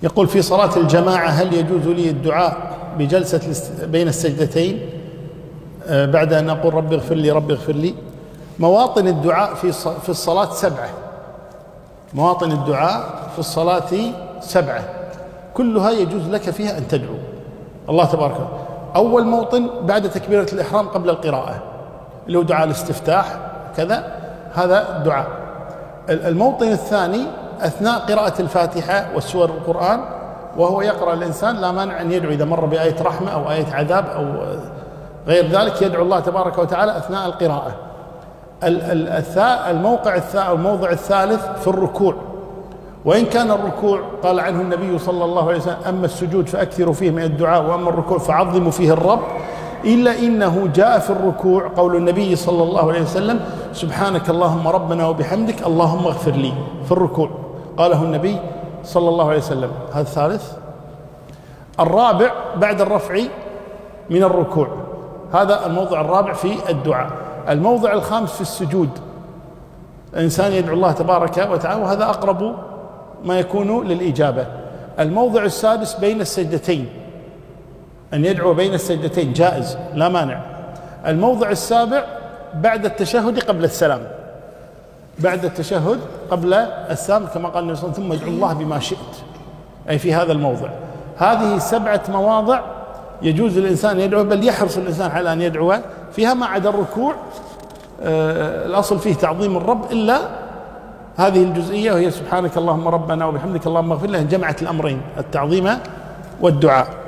يقول: في صلاة الجماعة هل يجوز لي الدعاء بجلسة بين السجدتين بعد أن أقول رب اغفر لي رب اغفر لي؟ مواطن الدعاء في الصلاة 7. مواطن الدعاء في الصلاة 7 كلها يجوز لك فيها أن تدعو الله تبارك وتعالى. أول موطن بعد تكبيرة الإحرام قبل القراءة اللي هو دعاء الاستفتاح كذا، هذا دعاء. الموطن الثاني أثناء قراءة الفاتحة والسور القرآن، وهو يقرأ الإنسان لا مانع أن يدعو إذا مر بآية رحمة أو آية عذاب أو غير ذلك، يدعو الله تبارك وتعالى أثناء القراءة. الموضع الثالث في الركوع، وإن كان الركوع قال عنه النبي صلى الله عليه وسلم: أما السجود فأكثروا فيه من الدعاء، وأما الركوع فعظموا فيه الرب، إلا إنه جاء في الركوع قول النبي صلى الله عليه وسلم: سبحانك اللهم ربنا وبحمدك اللهم اغفر لي. في الركوع قاله النبي صلى الله عليه وسلم. هذا الثالث. الرابع بعد الرفع من الركوع، هذا الموضع الرابع في الدعاء. الموضع الخامس في السجود، الإنسان يدعو الله تبارك وتعالى، وهذا أقرب ما يكون للإجابة. الموضع السادس بين السجدتين، أن يدعو بين السجدتين جائز لا مانع. الموضع السابع بعد التشهد قبل السلام، بعد التشهد قبل السلام كما قال النبي صلى الله عليه وسلم: ثم ادعو الله بما شئت، أي في هذا الموضع. هذه 7 مواضع يجوز للإنسان يدعو، بل يحرص الإنسان على أن يدعو فيها ما عدا الركوع. الأصل فيه تعظيم الرب، إلا هذه الجزئية وهي سبحانك اللهم ربنا وبحمدك اللهم اغفر لنا، جمعت الأمرين التعظيم والدعاء.